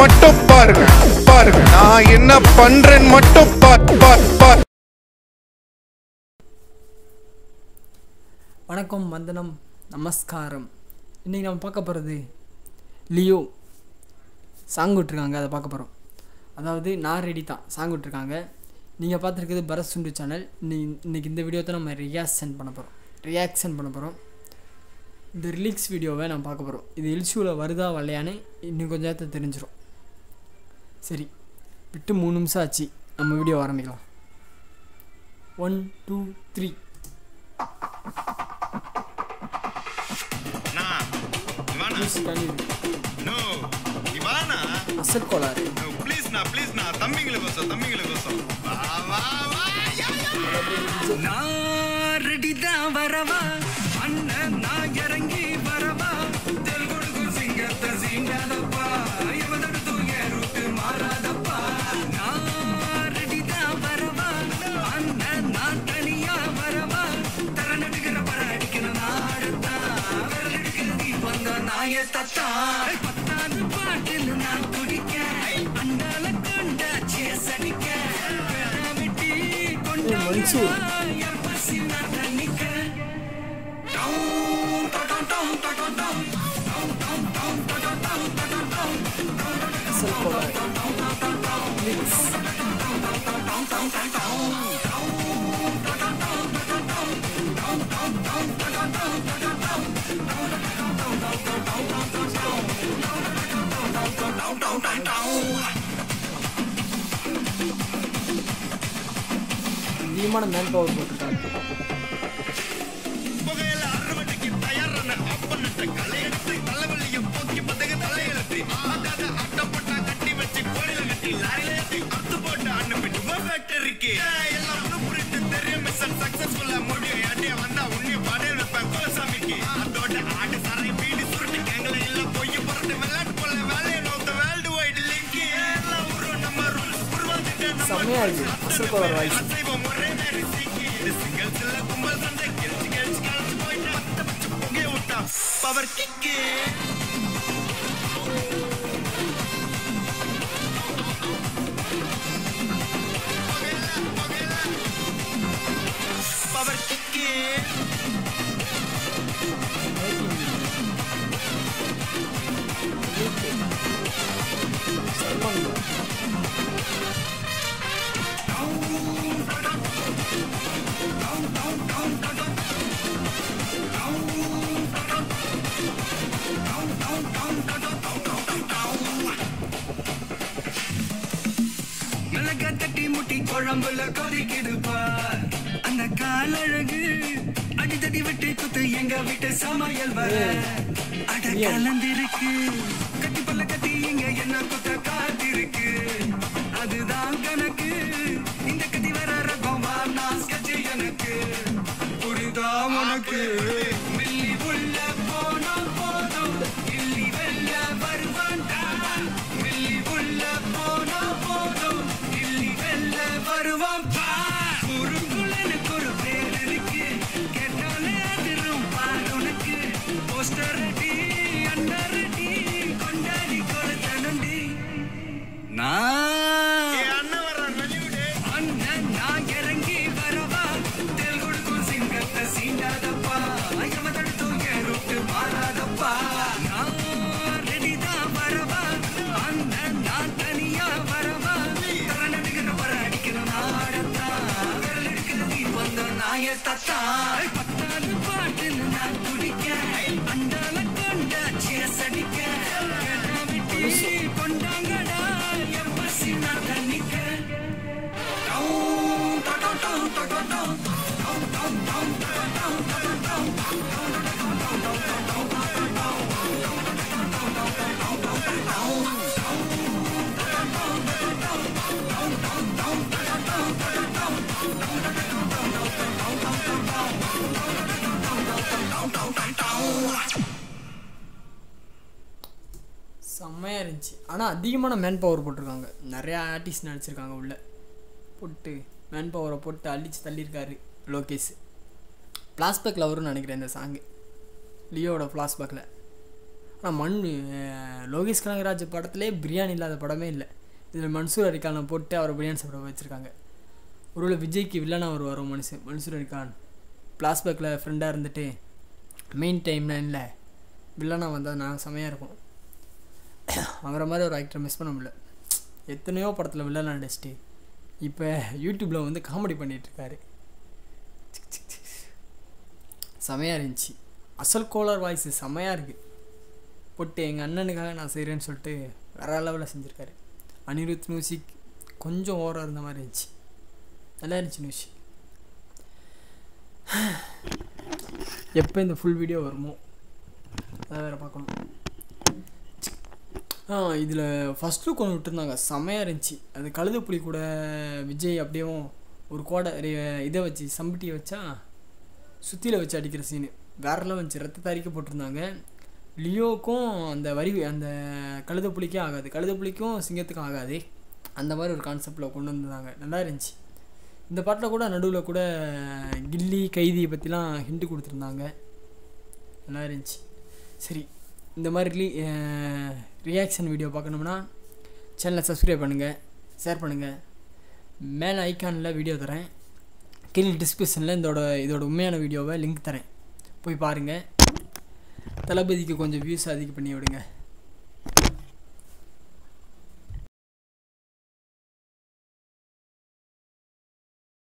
மட்டும் பாருங்க பாருங்க நான் என்ன பண்றேன் மட்டும் பார். வணக்கம், வந்தனம், நமஸ்காரம். இன்றைக்கி நம்ம பார்க்க போகிறது லியோ சாங் விட்ருக்காங்க, அதை பார்க்க போகிறோம். அதாவது நான் ரெடி தான் சாங் விட்ருக்காங்க. நீங்கள் பார்த்துருக்குது பரத்சுண்டு சேனல். இன்றைக்கி இந்த வீடியோ தான் நம்ம ரியாக்ஷன் பண்ண போகிறோம். இந்த ரிலீக்ஸ் வீடியோவை நம்ம பார்க்க போகிறோம். இது எல்ஷூவில் வருதா வரலையான்னு இன்னும் கொஞ்சம் நேரத்தை தெரிஞ்சிடும். சரி, விட்டு 3 நிமிஷம் ஆச்சு, நம்ம வீடியோ ஆரம்பிக்கலாம். 1 2 3. அசல் கோளாறு. Mansoor. Asal Kolaar. அதிகமான மேன் பவர் போட்டுருக்காங்க. செம்மையா இருக்கு Asal Kolaar voice. Power kick. Power kick. குழம்புல கொதிக்குது பார் அந்த காலழகு அடித்தடி விட்டு குத்து எங்க வீட்டு சமையல் வர அட கலந்திருக்கு கட்டி பல்ல கட்டி இங்க என்ன குத்த காத்திருக்கு அதுதான் கணக்கு இந்த கட்டி வர ரகமா நான் ஸ்கெட்ச் எனக்கு புரிதா உனக்கு மில்லி உள்ள போனா போதும் இல்லி வெல்ல வருவான்டா மில்லி உள்ள போனா போதும் இல்லி வெல்ல வருவான் குறுங்குளனுக்கு ஒரு பேர் இருக்கு கேட்டாலே அதிரும் பார் உனக்கு போஸ்டர் ரெடி அண்டர் ரெடி கொண்டாடி கொடுத்தனண்டி அண்ணன் நான் இறங்கி வரவா தெல் கொடுக்கும் சிங்கத்தை சீண்டாதப்பா ஐயம தடுத்து ஏறுட்டு மாறாதப்பா நான் ரெடி தான் வரவா அண்ணன் நான் தனியா வரவா தரநடுகிற வர அடிக்கணும் நாடத்தா விரல் எடுக்கிறது வந்த நாய தத்தா 10வது பாட்டில் நான் குடிக்க அண்டால கொண்டா சேஸ் அடிக்க கொண்டாங்கடா எப்பசி நான் தண்ணிக்க செம்மையாக இருந்துச்சு. ஆனால் அதிகமான மேன் பவர் போட்டிருக்காங்க. நிறையா ஆர்டிஸ்ட் நடிச்சிருக்காங்க உள்ளே போட்டு மேன் பவரை போட்டு அடித்து தள்ளியிருக்காரு லோகேஷ். ஃப்ளாஷ்பேக்கில் வரும்னு நினைக்கிறேன் இந்த சாங்கு லியோட ஃப்ளாஷ்பேக்கில். ஆனால் லோகேஷ் கனகராஜ் படத்திலே பிரியாணி இல்லாத படமே இல்லை. இதில் மன்சூர் அலிகானை போட்டு அவரை பிரியாணி சாப்பிட வச்சுருக்காங்க. ஒருவேளை விஜய்க்கு வில்லனாக அவர் வரும் மன்சூர் அலிகான் ஃப்ளாஷ்பேக்கில் ஃப்ரெண்டாக இருந்துட்டு மெயின் டைம் லைனில் வில்லனாக வந்தால் நான் செமையாக இருக்கும். அவரை மாதிரி ஒரு ஆக்டரை மிஸ் பண்ண முடியல. எத்தனையோ படத்தில் வில்லனாக நடிச்சிட்டு இப்போ யூடியூப்பில் வந்து காமெடி பண்ணிகிட்ருக்காரு. செமையாக இருந்துச்சு. அசல் கோலார் வாய்ஸ் செமையாக இருக்குது. போட்டு எங்கள் அண்ணனுக்காக நான் செய்கிறேன்னு சொல்லிட்டு வேற லெவலில் செஞ்சுருக்காரு. அனிருத் மியூசிக் கொஞ்சம் ஓவராக இருந்த மாதிரி இருந்துச்சு. நல்லா இருந்துச்சு மியூசிக். எப்போ இந்த ஃபுல் வீடியோ வருமோ அதை வேறு பார்க்கணும். இதில் ஃபஸ்ட் லுக் ஒன்று விட்டுருந்தாங்க, செமையாக இருந்துச்சு. அது கழுதைப்புலி கூட விஜய் அப்படியே ஒரு கோடை இதை வச்சு சம்பட்டியை வச்சா சுற்றியில் வச்சு அடிக்கிற சீனு வேறெல்லாம் வந்துச்சு. ரத்தத்தை அரிக்க போட்டிருந்தாங்க. லியோக்கும் அந்த அந்த கழுதைப்புலிக்கே ஆகாது, கழுதைப்புலிக்கும் சிங்கத்துக்கும் ஆகாது, அந்த மாதிரி ஒரு கான்செப்டில் கொண்டு வந்தாங்க. நல்லா இருந்துச்சு. இந்த பாட்டில் கூட நடுவில் கூட கில்லி கைதியை பற்றிலாம் ஹிண்ட்டு கொடுத்துருந்தாங்க. நல்லா இருந்துச்சு. சரி, இந்த மாதிரி ரியாக்ஷன் வீடியோ பார்க்கணும்னா சேனலை சப்ஸ்கிரைப் பண்ணுங்கள், ஷேர் பண்ணுங்கள். மேலே ஐக்கானில் வீடியோ தரேன், கீழே டிஸ்கிரிப்ஷனில் இதோட உண்மையான வீடியோவை லிங்க் தரேன், போய் பாருங்கள். தளபதிக்கு கொஞ்சம் வியூஸ் அதிகம் பண்ணி விடுங்க.